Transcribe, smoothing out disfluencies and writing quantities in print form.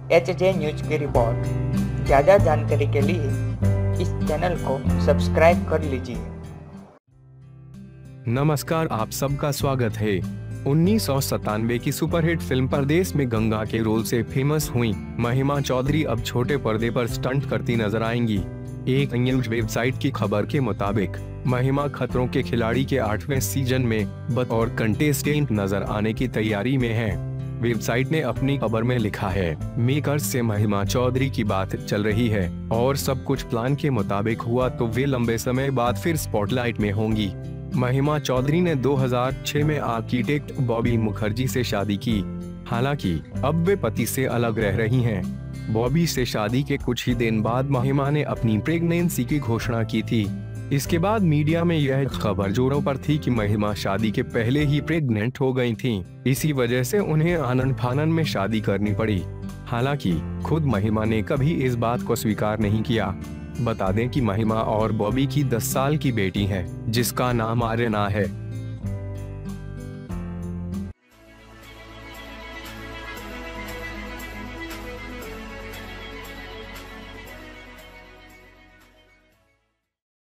HJ news की report. ज़्यादा जानकारी के लिए इस चैनल को सब्सक्राइब कर लीजिए। नमस्कार, आप सबका स्वागत है। 1997 की सुपरहिट फिल्म परदेस में गंगा के रोल से फेमस हुई महिमा चौधरी अब छोटे पर्दे पर स्टंट करती नजर आएंगी। एक न्यूज वेबसाइट की खबर के मुताबिक महिमा खतरों के खिलाड़ी के 8वें सीजन में बतौर कंटेस्टेंट नजर आने की तैयारी में है। वेबसाइट ने अपनी खबर में लिखा है, मेकर्स से महिमा चौधरी की बात चल रही है और सब कुछ प्लान के मुताबिक हुआ तो वे लंबे समय बाद फिर स्पॉटलाइट में होंगी। महिमा चौधरी ने 2006 में आर्किटेक्ट बॉबी मुखर्जी से शादी की। हालांकि अब वे पति से अलग रह रही हैं। बॉबी से शादी के कुछ ही दिन बाद महिमा ने अपनी प्रेगनेंसी की घोषणा की थी। इसके बाद मीडिया में यह खबर जोरों पर थी कि महिमा शादी के पहले ही प्रेग्नेंट हो गई थीं। इसी वजह से उन्हें आनन फानन में शादी करनी पड़ी। हालांकि खुद महिमा ने कभी इस बात को स्वीकार नहीं किया। बता दें कि महिमा और बॉबी की 10 साल की बेटी है जिसका नाम आर्यना है।